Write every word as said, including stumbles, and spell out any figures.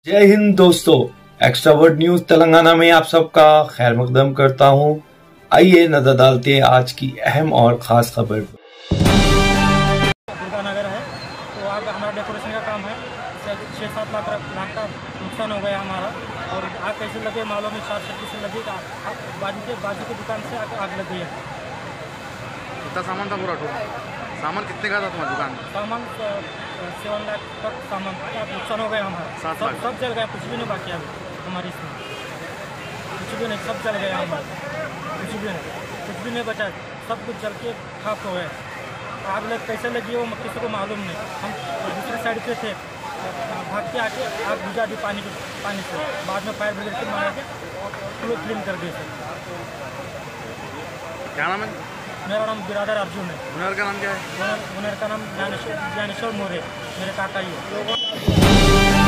जय हिंद दोस्तों, एक्स्ट्रावर्ड न्यूज तेलंगाना में आप सबका खैर मकदम करता हूं। आइए नजर डालते हैं आज की अहम और खास खबर पर। दुर्गानगर है तो आग हमारा डेकोरेशन का काम है। छः सात लाख लाख का नुकसान हो गया हमारा। और आग कैसे लगे मालूम नहीं, शॉर्ट सर्किट से लगी। बाजू के बाजू की दुकान से आग आग लग गई है। कितना सामान था पूरा टोटल? सामान कितने का था तुम्हारी दुकान? सामान सेवन लाख तक सामान का नुकसान हो गया हमारा। सात सब लाख सब जल गया, कुछ भी नहीं बाकी अभी हमारी इसमें, कुछ भी नहीं, सब जल गया हमारा, कुछ भी नहीं, कुछ भी नहीं बचा, सब कुछ जल के खाक हो गया। आग लग कैसे लगी वो किसी को मालूम नहीं। हम दूसरे साइड पे थे, भाग के आके आग बुझा दी पानी के पानी से। बाद में फायर ब्रिगेड से मार के फ्लो क्लीन कर दिए। क्या नाम है? मेरा नाम बिरादर अर्जुन है। ओनर का नाम क्या है? ओनर ओनर का नाम ज्ञानेश्वर ज्ञानेश्वर मोरे, मेरे काका ही है।